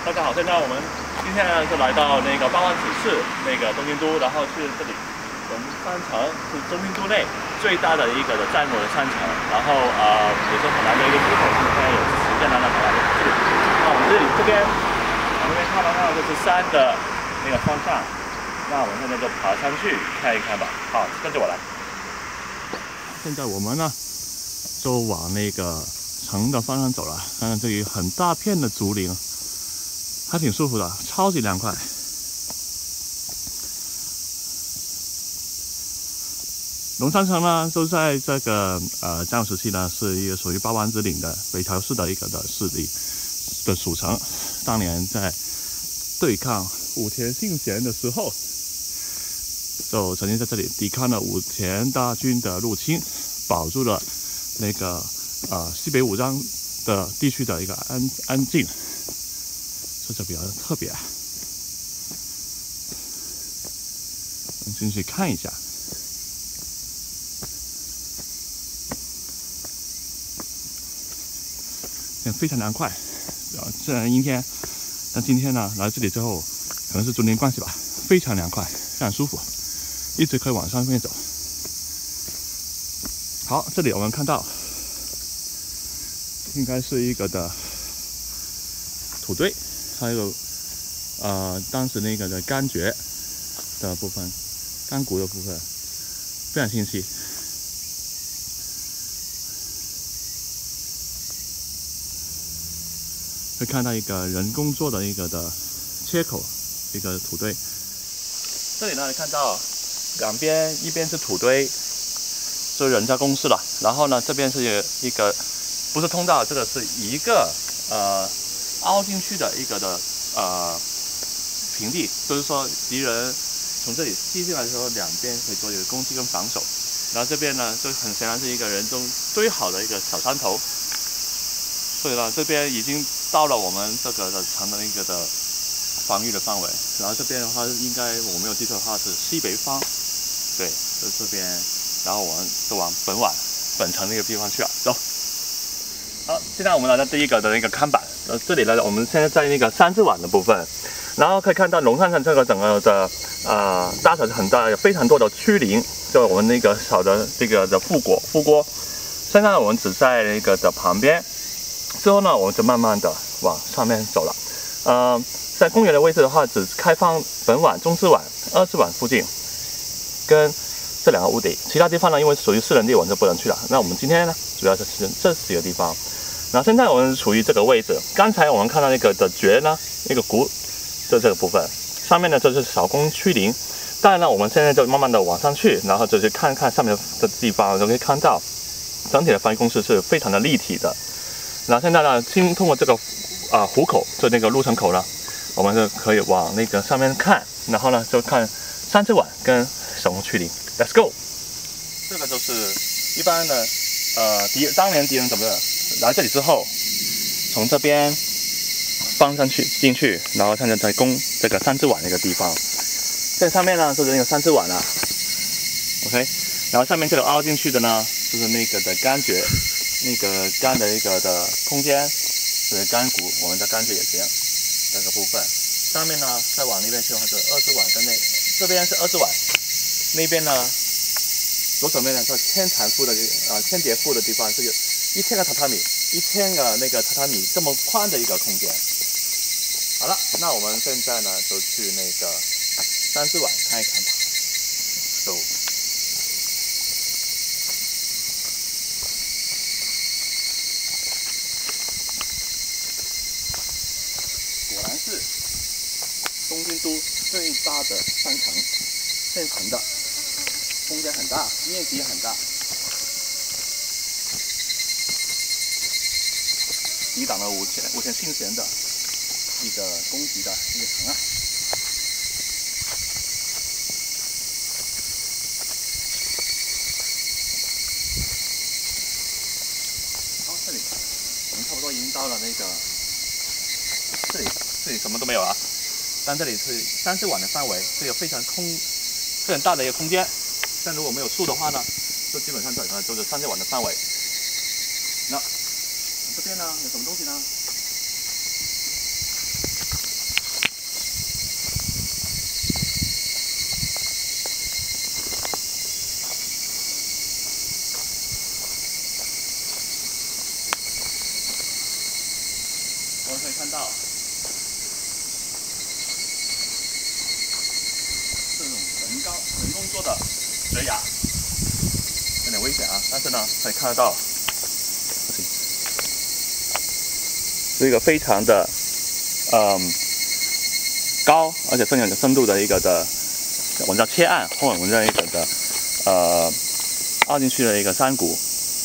大家好，现在我们今天呢是来到那个八幡指市那个东京都，然后去这里，我们商城是东京都内最大的一个的战国的商城，然后也是很难的一个出口，今天有时间来这里。那我们这边看的话就是山的那个方向，那我们现在就爬上去看一看吧。好，跟着我来。现在我们呢就往那个城的方向走了，看看这里很大片的竹林，还挺舒服的，超级凉快。龙山城呢，就在这个战国时期呢，是一个属于八幡之岭的北条氏的一个的势力的属城。当年在对抗武田信玄的时候，就曾经在这里抵抗了武田大军的入侵，保住了那个西北武章的地区的一个安静，所以这比较特别。我们进去看一下。非常凉快，虽然阴天，但今天呢来这里之后，可能是竹林关系吧，非常凉快，非常舒服，一直可以往上面走。好，这里我们看到，应该是一个的土堆，还有当时那个的干蕨的部分，干骨的部分，非常清晰。会看到一个人工做的一个的切口，一个土堆。这里呢，看到两边，一边是土堆，是人家公司了，然后呢，这边是一个不是通道，这个是一个凹进去的一个的平地，就是说敌人从这里踢进来的时候，两边可以做一个攻击跟防守。然后这边呢，就很显然是一个人中堆好的一个小山头，所以呢，这边已经到了我们这个的城的一个的防御的范围，然后这边的话，应该我没有记错的话是西北方，对，就是这边，然后我们就往本城那个地方去了，走。好，现在我们来到第一个的那个看板，这里呢，我们现在在那个三之碗的部分，然后可以看到龙山城这个整个的大小是很大，有非常多的区林，就我们那个小的这个的副锅，现在我们只在那个的旁边。之后呢，我们就慢慢的往上面走了。在公园的位置的话，只开放本碗、中之碗、二之碗附近，跟这两个屋顶，其他地方呢，因为属于私人地，我们就不能去了。那我们今天呢，主要是这几个地方。然后现在我们处于这个位置，刚才我们看到那个的蕨呢，那个骨，就这个部分，上面呢就是小宫区林。当然呢，我们现在就慢慢的往上去，然后就去看看上面的地方，就可以看到整体的防御工事是非常的立体的。然后现在呢，通过这个虎口，就那个入城口呢，我们就可以往那个上面看，然后呢就看三之碗跟小宫区林。Let's go。这个就是一般的当年敌人怎么来这里之后，从这边放上去进去，然后现在在攻这个三之碗那个地方。这上面呢就是那个三之碗了 ，OK。然后上面这个凹进去的呢，就是那个的干蕨。那个干的一个的空间是干骨，我们叫干蕨也行，这个部分。上面呢，再往那边去的话是二之碗跟这边是二之碗，那边呢左手面呢是千蚕妇的千蝶妇的地方，是有1000个榻榻米，1000个那个榻榻米这么宽的一个空间。好了，那我们现在呢就去那个三之碗看一看吧。走。果然是东京都最大的商城，现成的，空间很大，面积很大，抵挡了武田信玄的一个攻击的一个城啊。好，这里我们差不多已经到了那个。这里什么都没有啊，但这里是三之碗的范围，是一个非常大的一个空间。但如果没有树的话呢，就基本上整个就是三之碗的范围。那这边呢有什么东西呢？ 们可以看到这种人工做的悬崖，有点危险啊，但是呢可以看得到，是一个非常的高，而且非常有深度的一个的，我们叫切岸，或者我们叫一个的凹进去的一个山谷。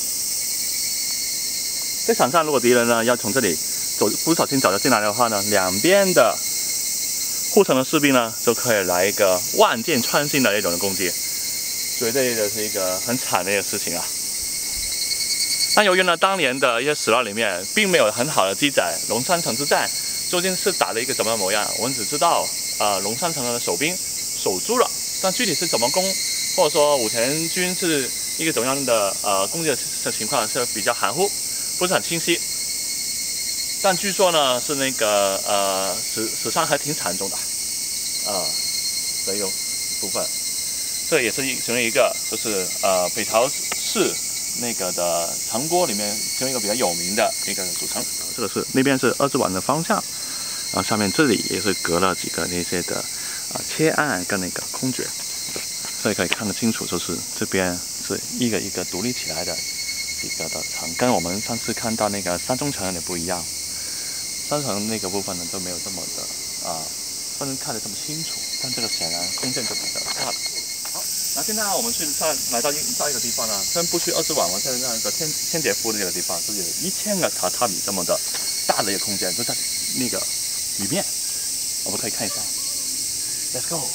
在场上，如果敌人呢要从这里不小心走进来的话呢，两边的护城的士兵呢就可以来一个万箭穿心的那种的攻击，绝对的是一个很惨的一个事情啊。那由于呢当年的一些史料里面并没有很好的记载龙山城之战究竟是打了一个怎么样的模样，我们只知道龙山城的守兵守住了，但具体是怎么攻，或者说武田军是一个怎么样的攻击的情况是比较含糊，不是很清晰。但据说呢是那个史上还挺惨重的的一个部分。这也是其中一个，就是北条氏那个的城郭里面其中一个比较有名的一个组成。这个是那边是二之丸的方向，然后下面这里也是隔了几个那些的切岸跟那个空掘，所以可以看得清楚，就是这边是一个一个独立起来的几个的城，跟我们上次看到那个山中城有点不一样。山城那个部分呢都没有这么的分看得这么清楚，但这个显然空间就比较大了。好，那现在我们来到一个地方呢，先不去二之丸，我们现在那个千叠夫那个地方，是有1000个榻榻米这么的大的一个空间，就在那个里面，我们可以看一下。Let's go。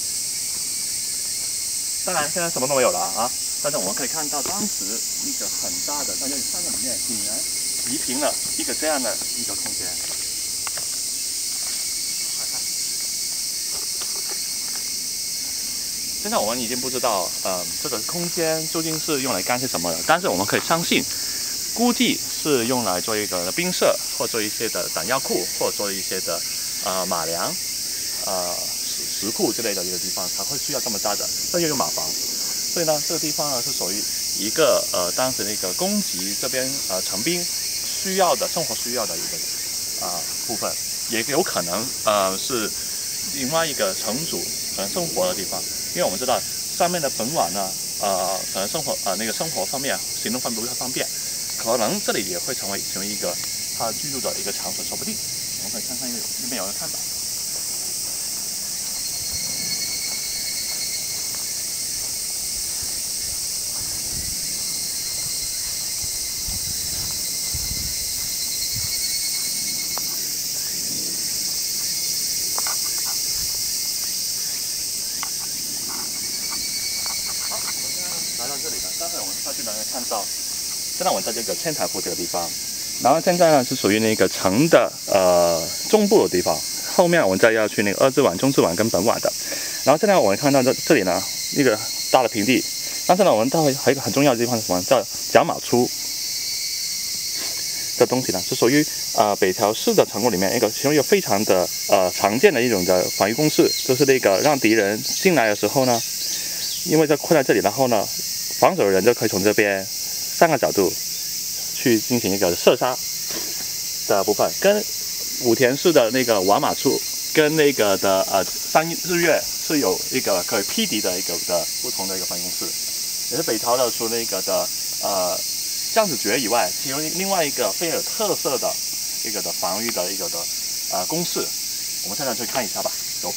当然现在什么都没有了啊，但是我们可以看到当时一个很大的，在这3个里面竟然移平了一个这样的一个空间。现在我们已经不知道，这个空间究竟是用来干些什么的，但是我们可以相信，估计是用来做一个兵舍，或做一些的弹药库，或者做一些的马粮、石库之类的一个地方才会需要这么大的，这又有马房，所以呢，这个地方呢是属于一个当时那个供给这边城兵需要的生活需要的一个部分，也有可能是另外一个城主可能生活的地方。因为我们知道上面的本丸呢，可能生活方面、行动方面不太方便，可能这里也会成为一个他居住的一个场所，说不定。我们可以看看那边有人看到。来到这里了，待会我们下去能看到，现在我们在这个千台湖这个地方，然后现在呢是属于那个城的中部的地方，后面我们再要去那个二之丸、中之丸跟本丸的，然后现在我们看到这里呢一个大的平地，但是呢我们待会还有一个很重要的地方是什么？叫甲马出的东西呢，是属于北条氏的城郭里面其中一个非常的常见的一种的防御工事，就是那个让敌人进来的时候呢，因为困在这里，然后呢，防守的人就可以从这边3个角度去进行一个射杀的部分，跟武田氏的那个丸马处跟那个的日月是有一个可以匹敌的一个的不同的一个防御工事，也是北条的除那个的酱子诀以外，其中另外一个非常有特色的一个的防御的一个的公式，我们现在去看一下吧。走。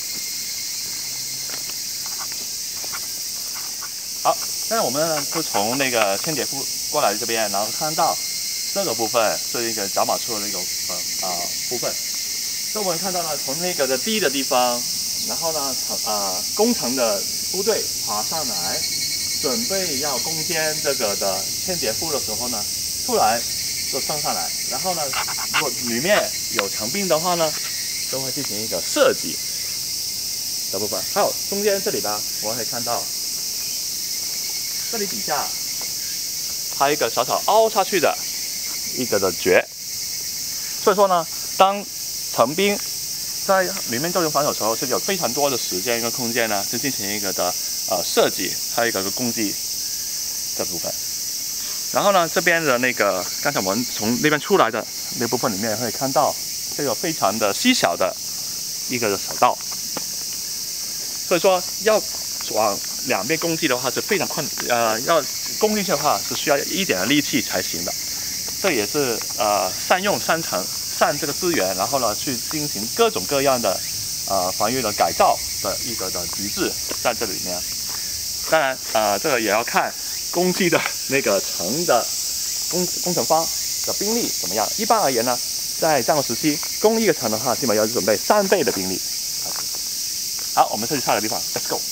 好，现在我们呢是从那个千叠夫过来这边，然后看到这个部分是一个甲马处的一个部分。这我们看到呢，从那个的低的地方，然后呢攻城的部队爬上来，准备要攻坚这个的千叠夫的时候呢，突然就升上来，然后呢，如果里面有强兵的话呢，都会进行一个射击的部分。还有中间这里呢，我们可以看到。这里底下还有一个小小凹下去的一个的诀，所以说呢，当城兵在里面进行防守的时候，是有非常多的时间跟空间呢，去进行一个的射击，还有一个攻击这部分。然后呢，这边的那个刚才我们从那边出来的那部分里面可以看到， 这个非常的细小的一个小道，所以说要往两边攻击的话是非常困要攻进去的话是需要一点的力气才行的。这也是善用善这个资源，然后呢去进行各种各样的防御的改造的一个的机制在这里面。当然这个也要看攻击的那个城的工程方的兵力怎么样。一般而言呢，在战国时期攻一个城的话，基本要准备3倍的兵力。好，我们再去下一个地方 ，Let's go。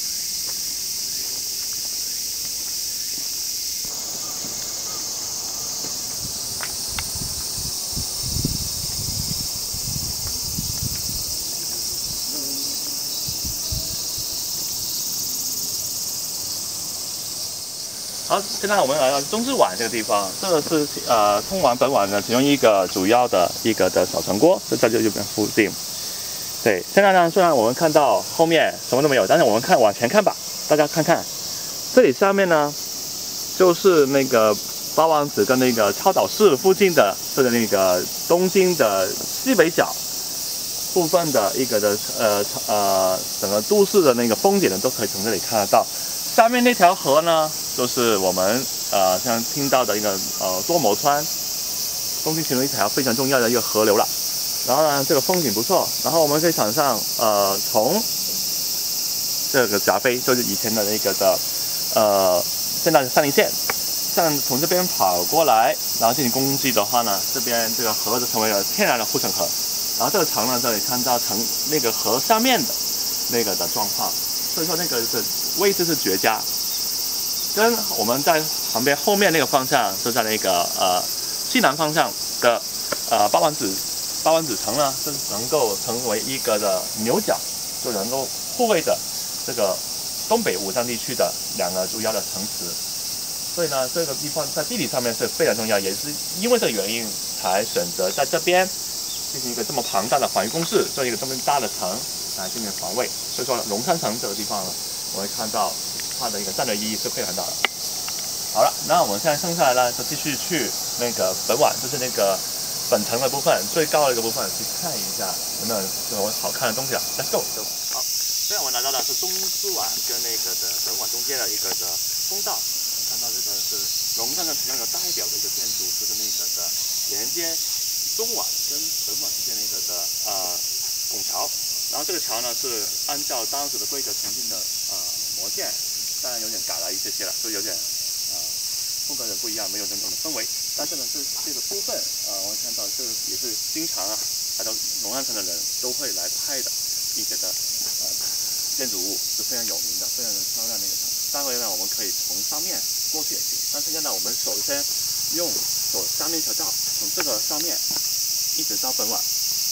好，现在我们来到中之碗这个地方，这个是通往本碗的其中一个主要的一个的小城郭，就在这边附近。对，现在呢，虽然我们看到后面什么都没有，但是我们往前看吧，大家看看，这里下面呢，就是那个八王子跟那个超岛市附近的这个那个东京的西北角部分的一个的整个都市的那个风景呢，都可以从这里看得到。下面那条河呢，就是我们像听到的一个多摩川，东京其中一条非常重要的一个河流了。然后呢，这个风景不错。然后我们可以想象，从这个闸飞，就是以前的那个的现在的山梨县，从这边跑过来，然后进行攻击的话呢，这边这个河就成为了天然的护城河。然后这个城呢，这里看到那个河下面的那个的状况，所以说那个是位置是绝佳。跟我们在旁边后面那个方向，就在那个西南方向的八王子城呢，是能够成为一个的牛角，就能够护卫着这个东北武藏地区的2个主要的城池。所以呢，这个地方在地理上面是非常重要，也是因为这个原因才选择在这边进行一个这么庞大的防御工事，做一个这么大的城来进行防卫。所以说，龙山城这个地方呢，我会看到它的一个战略意义是非常大的。好了，那我们现在剩下来呢，就继续去那个本碗，就是那个本城的部分，最高的一个部分，去看一下有没有什么好看的东西了。Let's go。好，现在我们来到的是中之碗跟那个的本碗中间的一个的通道，看到这个是龙山城其中一个代表的一个建筑，就是那个的连接中碗跟本碗之间的一个的拱桥。然后这个桥呢是按照当时的规格重新的模建，当然有点改了一些了，就有点风格有点不一样，没有那种氛围。但是呢，这个部分我们看到这也是经常来到龙山城的人都会来拍的一个的建筑物，是非常有名的，非常的漂亮的一个城。待会呢，我们可以从上面过去也行。但现在呢，我们首先走下面一条道，从这个上面一直到本碗。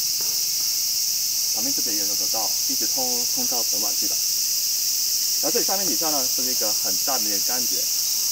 旁边这边有走道，一直通到本碗去的。然后这里下面底下呢是一个很大的一个干节。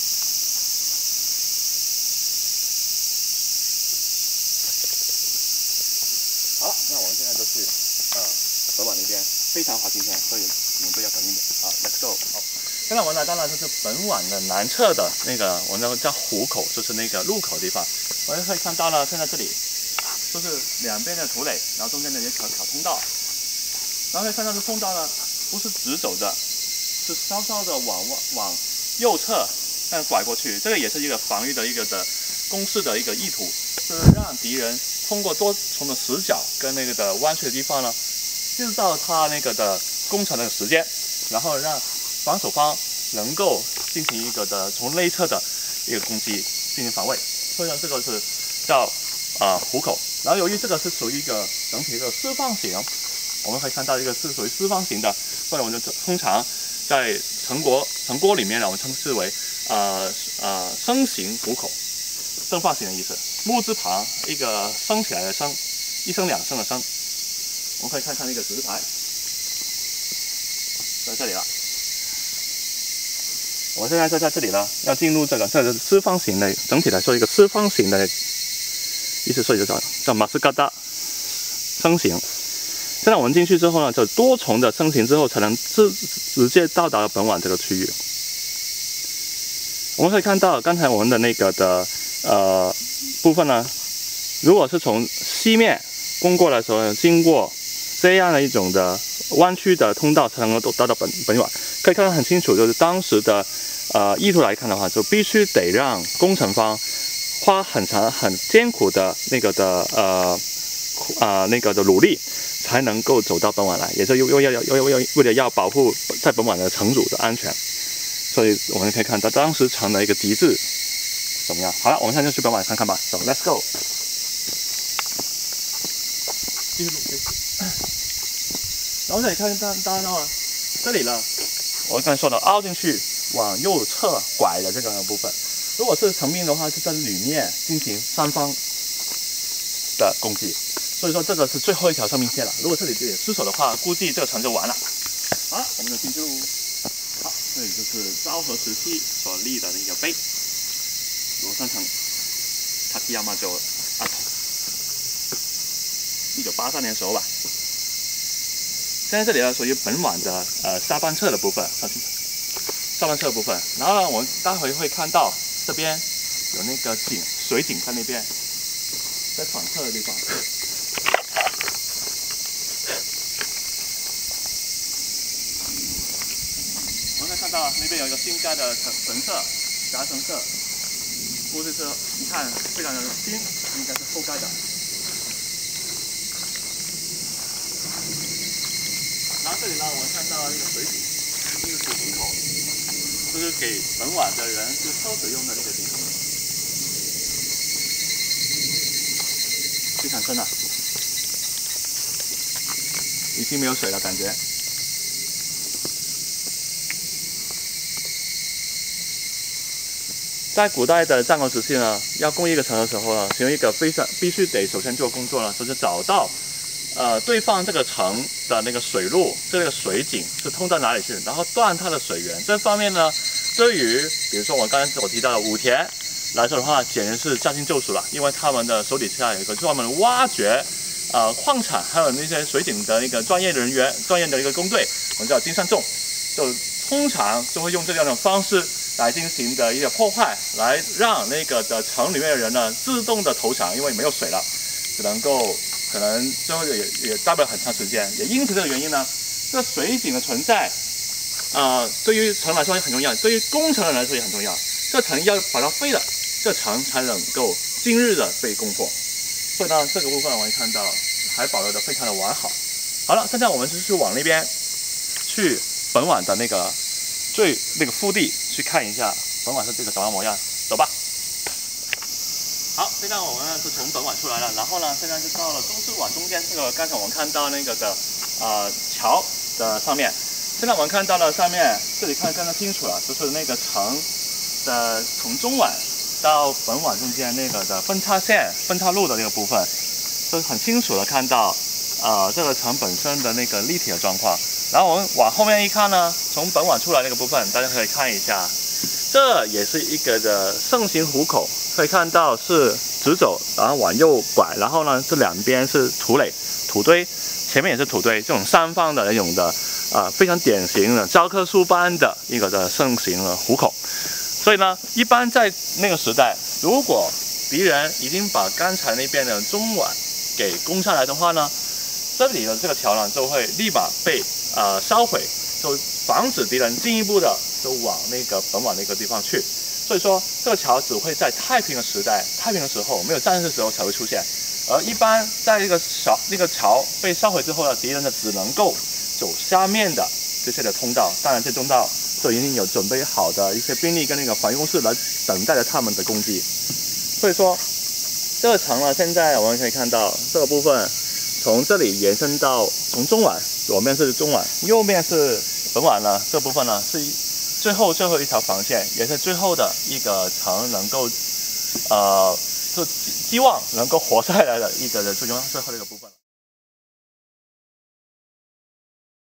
好了，那我们现在就去本碗那边，非常滑今天，所以你们都要小心点啊。Let's go。好，现在我们来到了就是本碗的南侧的那个我们叫湖口，就是那个入口的地方。我们可以看到呢，现在这里就是两边的土垒，然后中间的一条小通道。然后可以看到这通道呢，不是直走的，是稍稍的往右侧这样拐过去。这个也是一个防御的一个的攻势的一个意图，是让敌人通过多重的死角跟那个的弯曲的地方呢，制造他那个的攻城的时间，然后让防守方能够进行一个的从内侧的一个攻击进行防卫。所以呢，这个是叫湖口。然后由于这个是属于一个整体的四方形。我们可以看到一个是属于四方形的，所以我们就通常在城郭里面呢，我们称之为升形湖口，正方形的意思。木字旁一个升起来的升，一升两升的升。我们可以看看那个指示牌，在这里了。我们现在就在这里呢，要进入这个四方形的，整体来说一个四方形的意思，所以就叫马斯嘎达升形。现在我们进去之后呢，就多重的升形之后，才能直接到达本碗这个区域。我们可以看到，刚才我们的那个的部分呢，如果是从西面攻过来的时候，经过这样的一种的弯曲的通道，才能够达到本碗。可以看得很清楚，就是当时的意图来看的话，就必须得让工程方花很长、很艰苦的那个的努力，才能够走到本碗来，也是为了要保护在本碗的城主的安全。所以我们可以看到当时城的一个极致怎么样？好了，我们现在就去本碗看看吧。走 ，Let's go。继续录。然后这里看到这里呢，我刚才说的凹进去往右侧拐的这个部分，如果是成冰的话，就在里面进行三方的攻击。所以说这个是最后一条生命线了。如果这里也失手的话，估计这个城就完了。好了，我们的进入。好，这里就是昭和时期所立的一个碑，罗山城Takayama就1983年的时候吧。现在这里呢属于本碗的下半侧的部分，上半侧的部分。然后呢，我们待会会看到这边有那个水井在那边，在反侧的地方。我们可以看到那边有一个新盖的神社，夹神社，估计是一看非常的新，应该是后盖的。然后这里呢，我们看到那个水井，一个水井口，这是给本碗的人就喝水用的那个井口，非常深啊，已经没有水了感觉。在古代的战国时期呢，要攻一个城的时候呢，其中一个必须得首先做工作呢，就是找到对方这个城的那个水路，这个水井是通到哪里去，然后断它的水源。这方面呢，对于比如说我刚才所提到的武田来说的话，简直是驾轻就熟了，因为他们的手底下有一个专门挖掘矿产还有那些水井的那个专业人员、专业的一个工队，我们叫金山众，就通常就会用这样的方式来进行的一个破坏，来让那个的城里面的人呢自动的投降，因为没有水了，只能够可能最后也待不了很长时间。也因此这个原因呢，这个水井的存在，对于城来说也很重要，对于工程人来说也很重要。这城要把它废了，这城才能够今日的被攻破。所以呢，这个部分我们看到还保留的非常的完好。好了，现在我们就是往那边去本碗的那个腹地去看一下本碗是这个什么模样，走吧。好，现在我们呢是从本碗出来了，然后呢，现在就到了中式碗中间这个刚才我们看到那个的桥的上面。现在我们看到了上面，这里看得更加清楚了，就是那个城的从中碗到本碗中间那个的分叉线、分叉路的那个部分，就很清楚的看到这个城本身的那个立体的状况。然后我们往后面一看呢，从本碗出来那个部分，大家可以看一下，这也是一个的胜形虎口，可以看到是直走，然后往右拐，然后呢这两边是土堆，前面也是土堆，这种三方的那种的非常典型的教科书般的一个的胜形的虎口。所以呢，一般在那个时代，如果敌人已经把刚才那边的中碗给攻下来的话呢，这里的这个桥呢就会立马被烧毁，就防止敌人进一步的就往那个本碗那个地方去。所以说，这个桥只会在太平的时代、太平的时候没有战事的时候才会出现。而一般在那个桥被烧毁之后呢，敌人呢只能够走下面的这些的通道。当然，这通道就已经有准备好的一些兵力跟那个防御工事来等待着他们的攻击。所以说，这个城呢，现在我们可以看到这个部分从这里延伸到从中碗，左面是中碗，右面是本碗呢。这部分呢是最后一条防线，也是最后的一个城能够就希望能够活下来的一个最后的一个部分。